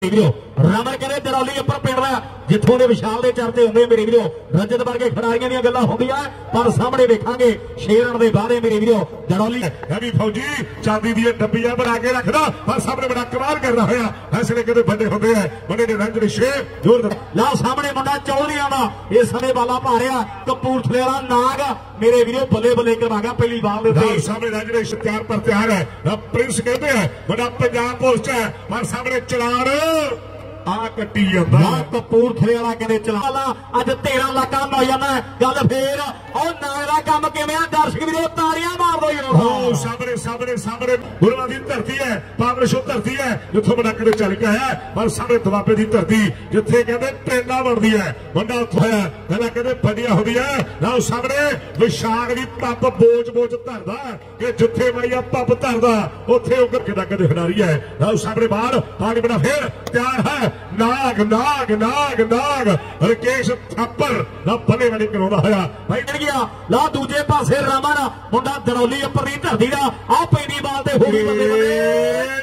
मेरे वीरो रमन कहते जरौली अपर पिंड दा जिथों दे विशाल दे चर्चे होंदे मेरे वीरो रंजन वर्गे खिडारियां दीयां गल्लां होंदियां पर सामने वेखांगे शेरन दे वादे मेरे वीरो जरौली भी फौजी चांदी दी डब्बियां बना के रखदा पर सामने बड़ा कमाल करदा होया फैसले कहते बड़े होंदे हैं बड़े ने रंजन शेर जोर ला सामने मुंडा चौधरियां दा इस समय बाला पा रहा कपूरथले वाला नाग मेरे वीरो बल्ले बल्ले करवागा पहली बाल दे उत्ते सामने रंजन तैयार पर तैयार है प्रिंस कहते हैं बड़ा पंजाब पोस्ट है पर सामने चलान आ कट्टी जांदा कपूरथले वाला कहते चला अज 13 लाख हो जाना गल फिर और नाग दा काम किवें दर्शक वीरो तारियां मार दो सामने सामने सामने गुरुआ दी धरती है पावरशो धरती है जिथों बड़ा कदे चल के आया पर सामने दुआबे दी धरती जिथे कहते ट्रेना बनदी है बंदा उत्थों है कहना कहते बड़िया होंदी है ना सामने विशाख दी पप बोझ बोझ धरदा कि जिथे मैया पप धरदा उत्थे उगर किदा कदे खिडारी है ना सामने बाहर पानी बड़ा फिर तैयार है नाग नाग नाग नाग रकेश थप्पर ना बने वाली करवाउंदा होया भाई गया ला दूजे पासे रमन मुंडा दरौली अपर दी धरती दा आ पैंदी बाल ते हो गई बल्ले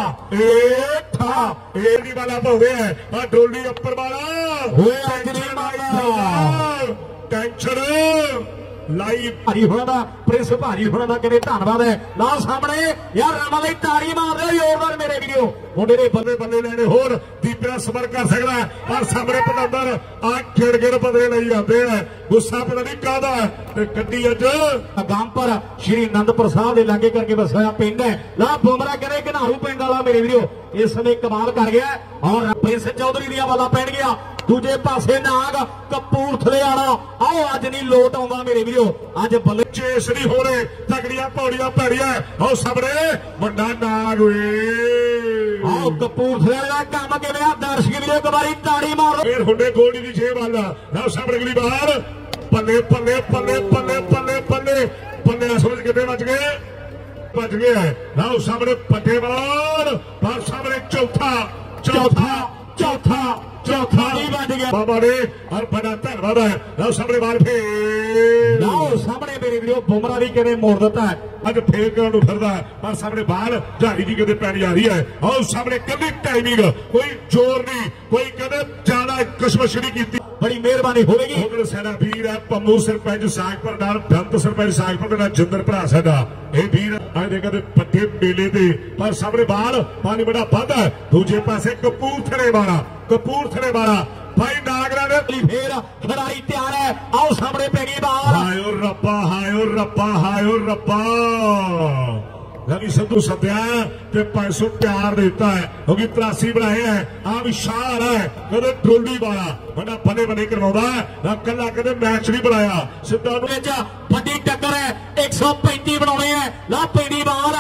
बल्ले वाला भौवे है और डोली अपर वाला होए अंजनी मारा टेंशन लाइव भारी होना दा प्रिंस भारी होना दा कहते धन्नवाद है ला सामने यार रमन दी तारी मार रहे जोरदार मेरे वीडियो मुंडे ने बल्ले बल्ले लेने होर दीपरा सबर कर सकदा है पर सामने पतंदर आ खिड़ खिड़ बदले नहीं जाते हैं गुस्सा पता नहीं कादा ते कड्डी अज गांव पर श्री आनंदपुर साहब दे लागे करके बसाया पिंड है ला बुमरा कहते घनारू पिंड वाला मेरे वीडियो इस समय कमाल कर गया और प्रिंस चौधरी दिया वाला पैण गया दूजे पासे नाग कपूरथले वाला आओ अज नहीं लोट आउंदा मेरे वीडियो अज बल्ले चेस नहीं हो रहे तगड़ियां पौड़ियां पैड़ियां और सामने बड़ा नाग आओ कपूरथले वाला काम किवें दर्शक वीडियो एक बारी ताड़ी मार फिर हुंडे गोली दी जेब वाला ना सामने अगली बार पल्ले पल्ले पल्ले पल्ले पल्ले पल्ले पल्ले समझ के बच गए ना सामने पट्टे बार पर सामने चौथा चौथा चौथा चौथा बाबा ने और बड़ा धन्यवाद है ना सामने बार फिर सामने मेरे वीडियो बुमरा भी कहते मोड़ देता है अज फेर करने फिरदा है पर सामने बाल झाड़ी की कहते पैनी आ रही है और सामने कभी टाइमिंग कोई जोर नहीं कोई कहते ज्यादा कशमश नहीं की बड़ी मेहरबानी होगी उधर साडा वीर है पंमू सरपंच सागपुर नाल भंत सरपंच सागपुर नाल जिंदर भरा साडा ये वीर अज दे कहते पट्टे मेले दे पर सामने बाल पानी बड़ा बंद है दूजे पासे कपूरथले वाला भाई नागरा ने फिर खिडारी तैयार है आओ सामने पैगी बाल हायो रब्बा हायो रब्बा हायो रब्बा रवि संधू सद्या ते 500 प्यार देता है क्योंकि 83 बनाए हैं आ विशाल है कदे ट्रोली वाला बड़ा बने बने करवाउंदा है कला कदे मैच नहीं बनाया सिद्धा बड़ी टक्कर है 135 बनाने हैं ला पैगी बाल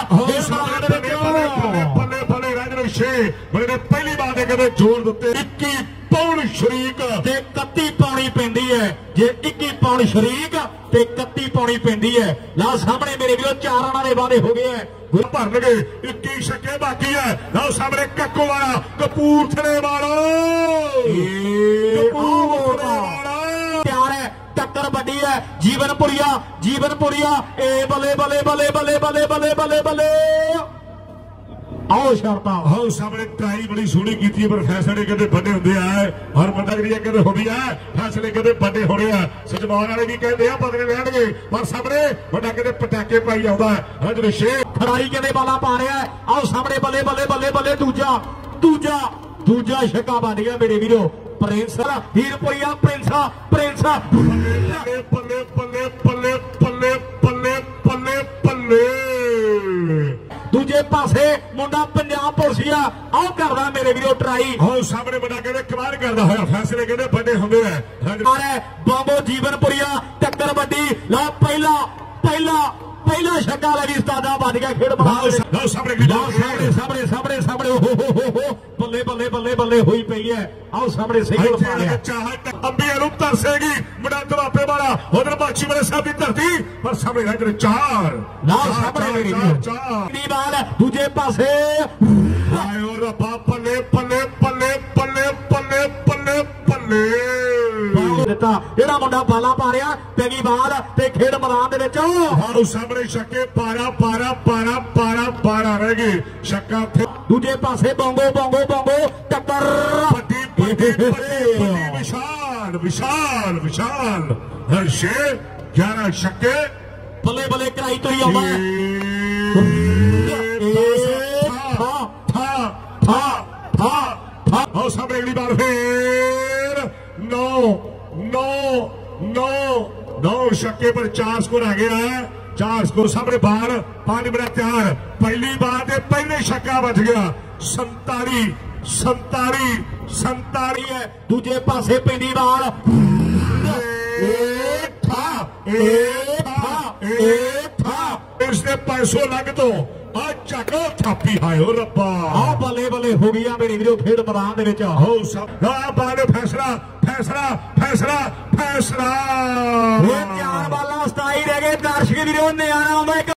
बल्ले बल्ले राजन शे बड़े पहली बार ने कदे जोर दिते 21 पौड़ शरीक ते 31 पौनी पैंदी है जे 21 पौड़ शरीक ते 31 पौनी पैंदी है ला सामने मेरे वीरो 4 रना दे वादे हो गए हैं भरनगे 21 छक्के बाकी है ना सामने कक्को वाला कपूरथले वाला तैयार है टक्कर बड़ी है जीवनपुरिया ए बले बले बले बले बले बले बले बले आओ शर्ता हाँ सामने ट्राई बड़ी सोहनी की पर फैसले कहते बड़े होंगे है और बंदागिरी कहते होंगी है फैसले कहते बड़े होने हैं सजमान वाले भी कहते हैं बदले लैणगे पर सामने बड़ा कहते पटाके पाई आता है रंजन शेर खिडारी कहते बाला पा रहा है आओ सामने बल्ले बल्ले बल्ले बल्ले दूजा छक्का बन गया मेरे वीरो प्रिंस हीरपुरिया प्रिंसा पल्ले पल्ले पल्ले पल्ले पल्ले पल्ले पल्ले पल्ले दूजे पासे मुंडा पंजाब पुलिसिया आओ करदा मेरे वीरो ट्राई हाँ सामने बड़ा कहते कमाल करदा होया फैसले कहते बड़े होंगे हैं बाबो जीवनपुरिया टक्कर बड़ी ला पहला छक्का लगी उस्तादा बच गया खेड सामने हो बल्ले बल्ले बल्ले बल्ले हुई पई है आओ सामने सिंगल मारिया अंबिया नु तरसेगी बड़ा दबापे वाला उधर बाची वाले साहब की धरती पर सामने रंजन 4 ना सामने मेरी बाल दूजे पासे आयो रब्बा पल्ले पल्ले पल्ले पल्ले पल्ले पल्ले पल्ले दिता जेड़ा मुंडा बाला पा रहा पैगी बाल ते खेड मैदान दे विच हां सामने छक्के पारा रह गए छक्का दूजे पासे बोंगो टक्कर विशाल विशाल विशाल हर्षे 11 छक्के ਬੱਲੇ ਬੱਲੇ ਕਰਾਈ ਤੁਰੀ ਆਉਂਦਾ और सामने अगली बार फिर 9 छक्के पर 4 स्कोर आ गया है। 4 स्कोर सामने बार 5 मिनट तैयार पहली बार के पहले छक्का बच गया 47 ਹੈ ਦੂਜੇ ਪਾਸੇ ਪੈਂਦੀ ਬਾਲ इसने 500 लग तो ਚੱਕੋ ਥਾਪੀ ਹਾਇਓ ਰੱਬਾ ਆ ਬੱਲੇ ਬੱਲੇ ਹੋ ਗਈਆਂ ਮੇਰੇ ਵੀਰੋ ਖੇਡ ਮੈਦਾਨ ਦੇ ਵਿੱਚ ਹੋ ਸਭ ਬਾਲ ਫੈਸਲਾ ਇਹ 4 ਬਾਲਾਂ 27 ਰਹਿ ਗਏ ਦਰਸ਼ਕ ਵੀਰੋ ਨਿਆਣਾ ਆਉਂਦਾ